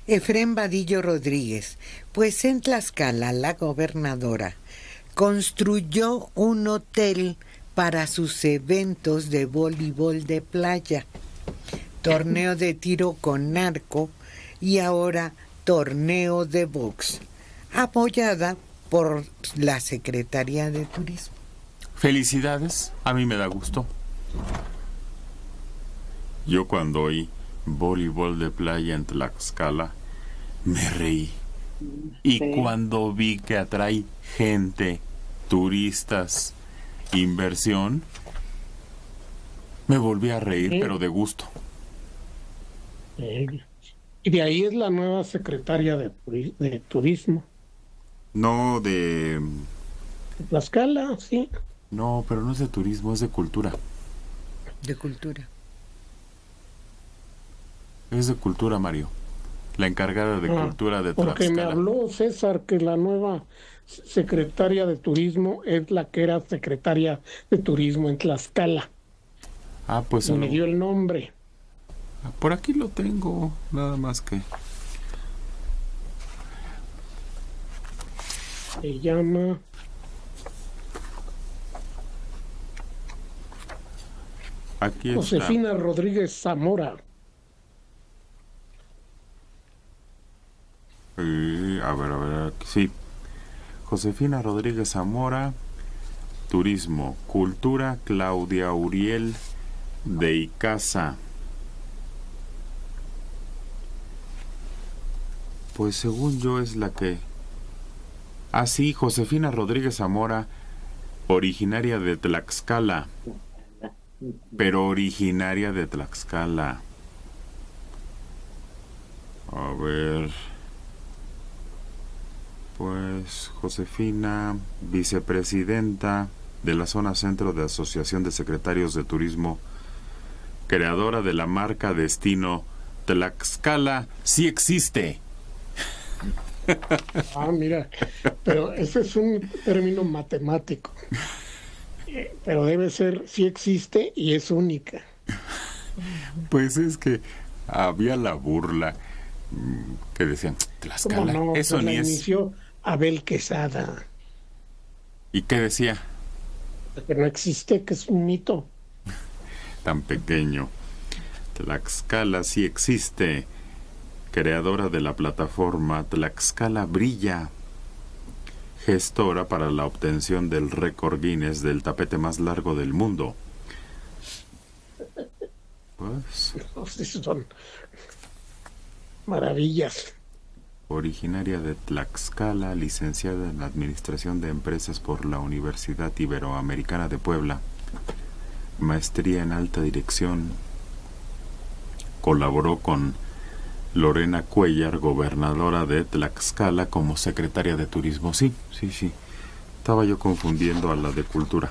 Efrén Vadillo Rodríguez, pues en Tlaxcala la gobernadora construyó un hotel para sus eventos de voleibol de playa, torneo de tiro con arco y ahora torneo de box, apoyada por la Secretaría de Turismo. Felicidades, a mí me da gusto. Yo cuando oí voleibol de playa en Tlaxcala, me reí. Y Sí. cuando vi que atrae gente, turistas, inversión, me volví a reír, Sí. pero de gusto. Y de ahí es la nueva secretaria de Turismo. No de... De Tlaxcala, sí. No, pero no es de turismo, es de cultura. De cultura. Es de cultura, Mario. La encargada de cultura de Porque me Tlaxcala. habló César que la nueva secretaria de Turismo es la que era secretaria de Turismo en Tlaxcala. Ah, pues Y me dio el nombre. por aquí lo tengo, nada más que... Se llama... Aquí está. Josefina Rodríguez Zamora. A ver, sí. Josefina Rodríguez Zamora, Turismo, Cultura, Claudia Uriel de Icaza. Pues según yo es la que... Ah, sí, Josefina Rodríguez Zamora, originaria de Tlaxcala. Pero originaria de Tlaxcala. A ver... Pues Josefina, vicepresidenta de la zona centro de Asociación de Secretarios de Turismo, creadora de la marca Destino Tlaxcala, sí existe. Ah, mira, pero ese es un término matemático. Pero debe ser, sí existe y es única. Pues es que había la burla que decían, Tlaxcala, ¿Cómo no? eso Pues ni la es. inició Abel Quesada. ¿Y qué decía? Que no existe, que es un mito. Tan pequeño. Tlaxcala sí existe. Creadora de la plataforma Tlaxcala Brilla. Gestora para la obtención del récord Guinness del tapete más largo del mundo. Pues... Son maravillas. Originaria de Tlaxcala, licenciada en Administración de Empresas por la Universidad Iberoamericana de Puebla. Maestría en Alta Dirección. Colaboró con Lorena Cuellar, gobernadora de Tlaxcala, como secretaria de Turismo. Sí. Estaba yo confundiendo a la de Cultura.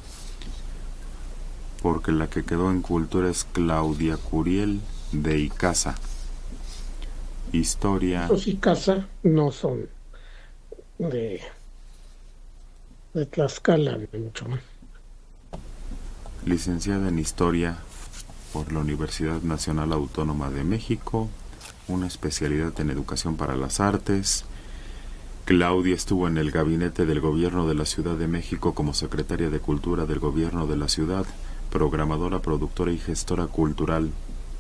Porque la que quedó en Cultura es Claudia Curiel de Icaza. Historia. Los Icaza no son de Tlaxcala, ni mucho más. Licenciada en Historia por la Universidad Nacional Autónoma de México, una especialidad en Educación para las Artes. Claudia estuvo en el gabinete del Gobierno de la Ciudad de México como secretaria de Cultura del Gobierno de la Ciudad, programadora, productora y gestora cultural.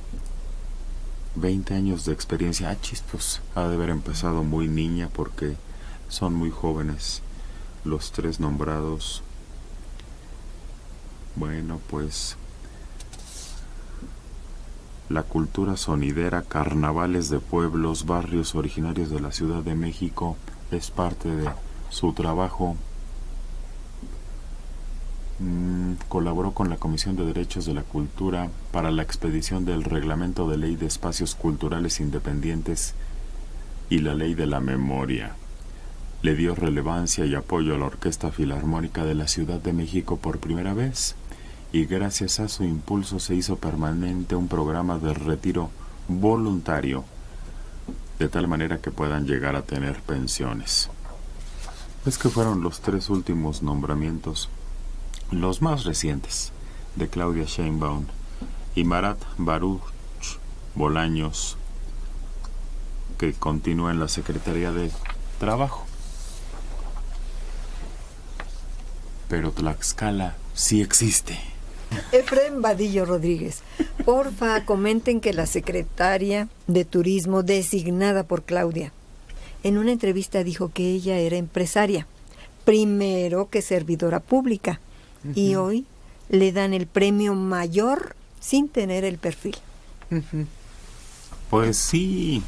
20 años de experiencia. Pues ha de haber empezado muy niña porque son muy jóvenes los tres nombrados. Bueno, pues la cultura sonidera, carnavales de pueblos, barrios originarios de la Ciudad de México es parte de su trabajo. Colaboró con la Comisión de Derechos de la Cultura para la expedición del Reglamento de Ley de Espacios Culturales Independientes y la Ley de la Memoria. Le dio relevancia y apoyo a la Orquesta Filarmónica de la Ciudad de México por primera vez, y gracias a su impulso se hizo permanente un programa de retiro voluntario, de tal manera que puedan llegar a tener pensiones. Es que fueron los tres últimos nombramientos, los más recientes, de Claudia Sheinbaum y Marat Baruch Bolaños, que continúa en la Secretaría de Trabajo. Pero Tlaxcala sí existe. Efraín Vadillo Rodríguez, porfa, comenten que la secretaria de Turismo designada por Claudia en una entrevista dijo que ella era empresaria, primero que servidora pública, y hoy le dan el premio mayor sin tener el perfil. Pues sí.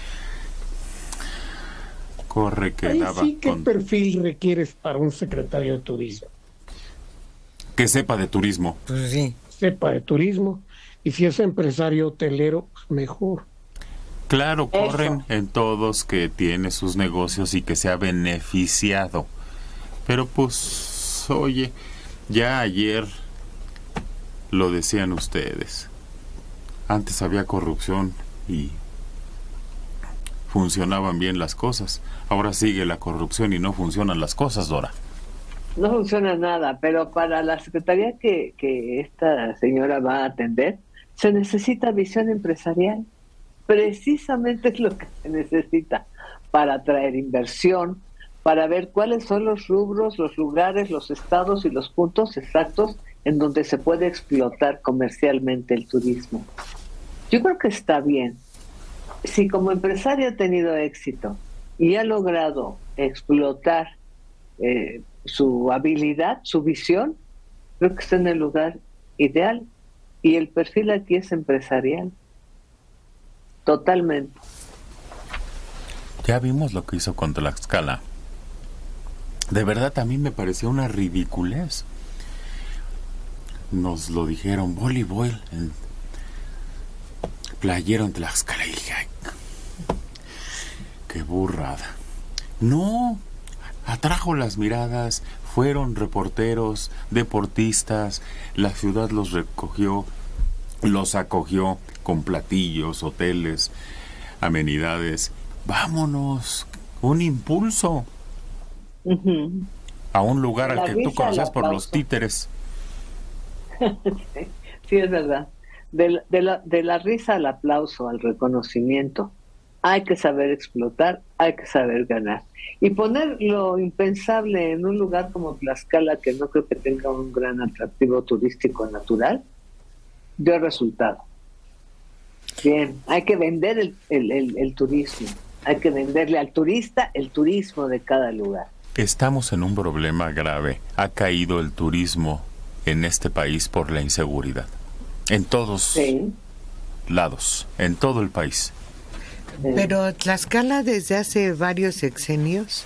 Corre que Ahí daba sí, ¿qué perfil requieres para un secretario de turismo? que sepa de turismo. Pues sí. Sepa de turismo, y si es empresario hotelero, pues mejor. Claro, corren en todos que tiene sus negocios y que se ha beneficiado. Pero pues, oye, ya ayer lo decían ustedes. Antes había corrupción y funcionaban bien las cosas. Ahora sigue la corrupción y no funcionan las cosas, Dora. No funciona nada, pero para la secretaría que esta señora va a atender, se necesita visión empresarial. Precisamente es lo que se necesita para atraer inversión, para ver cuáles son los rubros, los lugares, los estados y los puntos exactos en donde se puede explotar comercialmente el turismo. Yo creo que está bien. Si como empresario ha tenido éxito y ha logrado explotar su habilidad, su visión, creo que está en el lugar ideal. Y el perfil aquí es empresarial. Totalmente. Ya vimos lo que hizo con Tlaxcala. De verdad, a mí me pareció una ridiculez. Nos lo dijeron, voleibol, playero en Tlaxcala. Y dije, ay, qué burrada. No, atrajo las miradas, fueron reporteros, deportistas, la ciudad los recogió, los acogió con platillos, hoteles, amenidades. Vámonos, un impulso a un lugar al que tú conoces por los títeres. Sí, es verdad. De la risa al aplauso, al reconocimiento, hay que saber explotar, hay que saber ganar. Y poner lo impensable en un lugar como Tlaxcala, que no creo que tenga un gran atractivo turístico natural, dio resultado. Bien, hay que vender el turismo, hay que venderle al turista el turismo de cada lugar. Estamos en un problema grave. Ha caído el turismo en este país por la inseguridad. En todos lados, en todo el país. Pero Tlaxcala desde hace varios sexenios,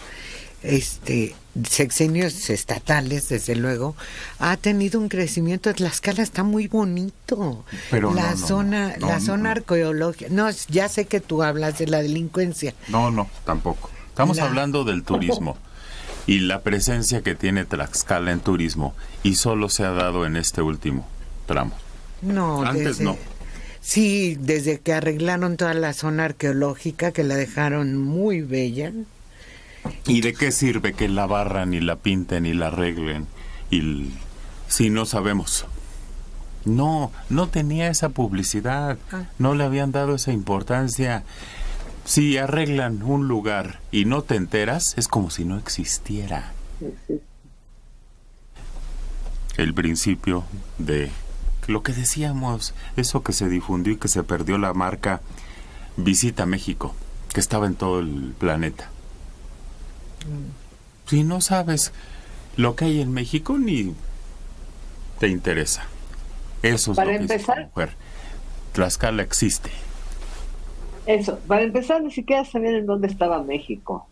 sexenios estatales, desde luego, ha tenido un crecimiento. Tlaxcala está muy bonito. Pero la zona arqueológica. No, ya sé que tú hablas de la delincuencia. No, tampoco. Estamos hablando del turismo y la presencia que tiene Tlaxcala en turismo, y solo se ha dado en este último tramo. No, antes no. Sí, desde que arreglaron toda la zona arqueológica, que la dejaron muy bella. ¿Y de qué sirve que la barran y la pinten y la arreglen? Si no sabemos. No tenía esa publicidad. No le habían dado esa importancia. Si arreglan un lugar y no te enteras, es como si no existiera. El principio de lo que decíamos, eso que se difundió y que se perdió, la marca Visita México, que estaba en todo el planeta. Si no sabes lo que hay en México, ni te interesa. Eso es para lo que empezar, hizo mujer. Tlaxcala existe. Eso, para empezar, ni siquiera sabían en dónde estaba México.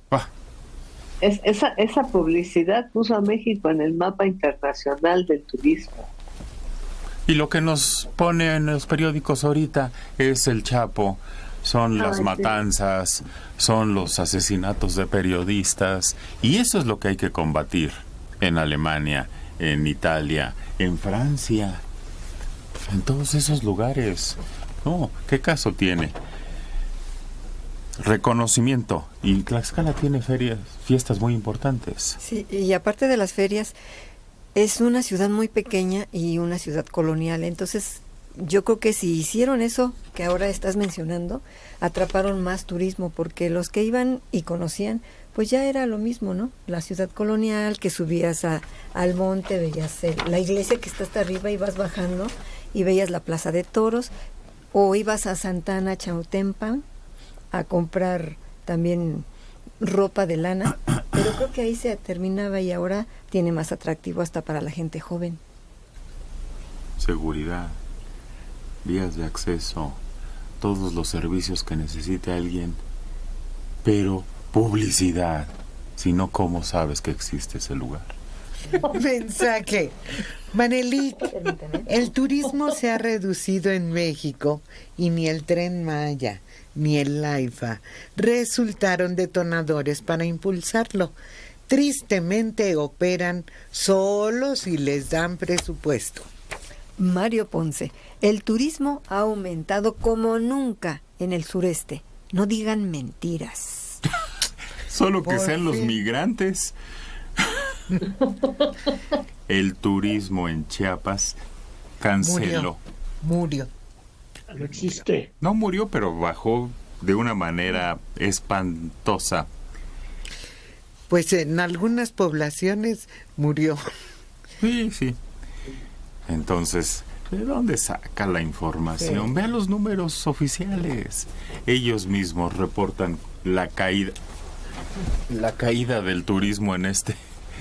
Esa publicidad puso a México en el mapa internacional del turismo. Y lo que nos pone en los periódicos ahorita es el Chapo, son las matanzas, son los asesinatos de periodistas, y eso es lo que hay que combatir en Alemania, en Italia, en Francia, en todos esos lugares. No, ¿qué caso tiene? Reconocimiento, y Tlaxcala tiene fiestas muy importantes. Sí, y aparte de las ferias, es una ciudad muy pequeña y una ciudad colonial, entonces yo creo que si hicieron eso que ahora estás mencionando, atraparon más turismo, porque los que iban y conocían, pues ya era lo mismo, ¿no? La ciudad colonial, que subías al monte, veías la iglesia que está hasta arriba y vas bajando y veías la plaza de toros, o ibas a Santana, Chautempan, a comprar también ropa de lana, pero creo que ahí se terminaba y ahora tiene más atractivo hasta para la gente joven. Seguridad, vías de acceso, todos los servicios que necesite alguien, pero publicidad, si no, ¿cómo sabes que existe ese lugar? Mensaje. Manelik, el turismo se ha reducido en México y ni el Tren Maya ni el AIFA resultaron detonadores para impulsarlo. Tristemente operan solo si les dan presupuesto. Mario Ponce, el turismo ha aumentado como nunca en el sureste. No digan mentiras. Solo que Por sean los fin. migrantes. El turismo en Chiapas canceló. Murió. No existe. No murió, pero bajó de una manera espantosa. Pues en algunas poblaciones murió. Sí, sí. Entonces, ¿de dónde saca la información? Sí. Vea los números oficiales. Ellos mismos reportan la caída del turismo en este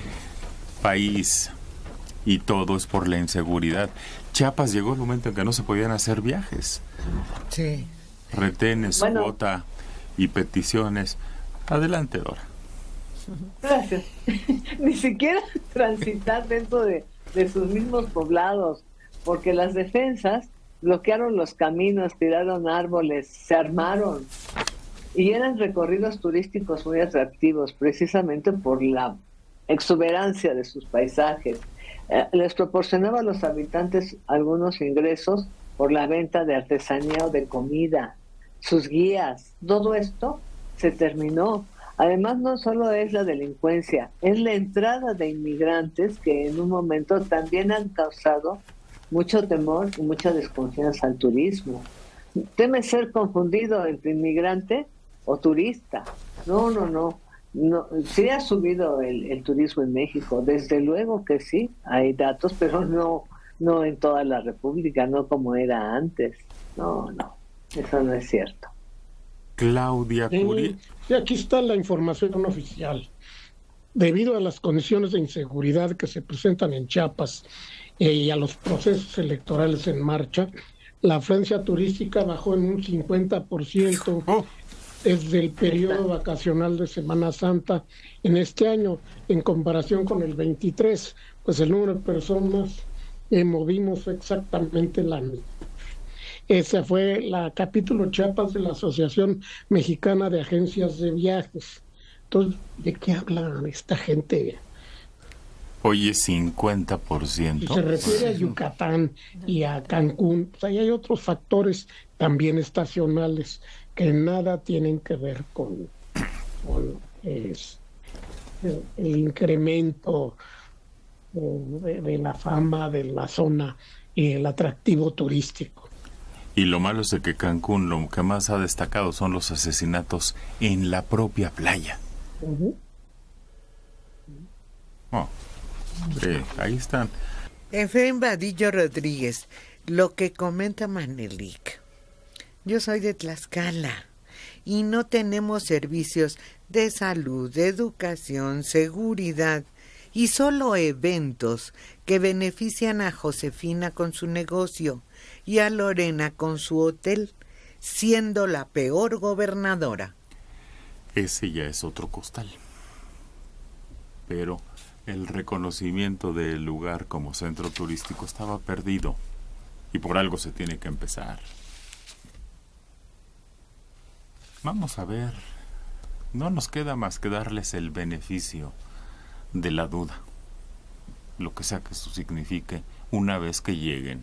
país. Y todo es por la inseguridad. Chiapas llegó el momento en que no se podían hacer viajes. Sí. Retenes, Bueno. cuota y peticiones. Adelante, Dora. Gracias. Ni siquiera transitar dentro de sus mismos poblados, porque las defensas bloquearon los caminos, tiraron árboles, se armaron, y eran recorridos turísticos muy atractivos, precisamente por la exuberancia de sus paisajes. Les proporcionaba a los habitantes algunos ingresos por la venta de artesanía o de comida, sus guías. Todo esto se terminó. Además, no solo es la delincuencia, es la entrada de inmigrantes que en un momento también han causado mucho temor y mucha desconfianza al turismo. Teme ser confundido entre inmigrante o turista. No. Sí ha subido el turismo en México, desde luego que sí, hay datos, pero no en toda la República, no como era antes. No, eso no es cierto. Claudia Curi. Sí, aquí está la información oficial. Debido a las condiciones de inseguridad que se presentan en Chiapas y a los procesos electorales en marcha, la afluencia turística bajó en un 50%. Oh. Desde el periodo vacacional de Semana Santa en este año, en comparación con el 23, pues el número de personas que movimos fue exactamente la misma. Esa fue la capítulo Chiapas de la Asociación Mexicana de Agencias de Viajes. Entonces, ¿de qué habla esta gente? Oye, Si 50%. se refiere a Yucatán y a Cancún, pues ahí hay otros factores también estacionales que nada tienen que ver con el incremento de la fama de la zona y el atractivo turístico. Y lo malo es de que Cancún lo que más ha destacado son los asesinatos en la propia playa. Uh-huh. Oh, sí, ahí están. Efraín Vadillo Rodríguez, lo que comenta Manelik. Yo soy de Tlaxcala y no tenemos servicios de salud, de educación, seguridad y solo eventos que benefician a Josefina con su negocio y a Lorena con su hotel, siendo la peor gobernadora. Ese ya es otro costal. Pero el reconocimiento del lugar como centro turístico estaba perdido y por algo se tiene que empezar. Vamos a ver, no nos queda más que darles el beneficio de la duda, lo que sea que eso signifique, una vez que lleguen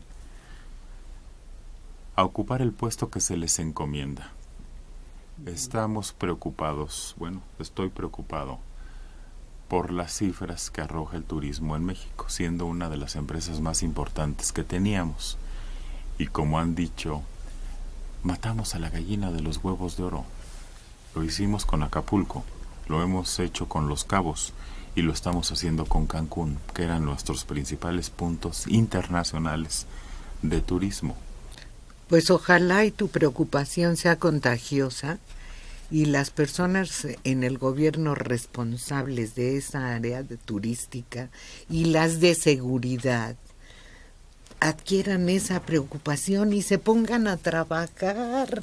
a ocupar el puesto que se les encomienda. Estamos preocupados, bueno, estoy preocupado por las cifras que arroja el turismo en México, siendo una de las empresas más importantes que teníamos. Y como han dicho, matamos a la gallina de los huevos de oro. Lo hicimos con Acapulco, lo hemos hecho con Los Cabos y lo estamos haciendo con Cancún, que eran nuestros principales puntos internacionales de turismo. Pues ojalá y tu preocupación sea contagiosa y las personas en el gobierno responsables de esa área de turística y las de seguridad adquieran esa preocupación y se pongan a trabajar.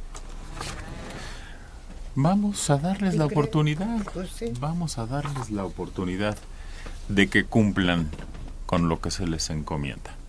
Vamos a darles la oportunidad, Pues sí. vamos a darles la oportunidad de que cumplan con lo que se les encomienda.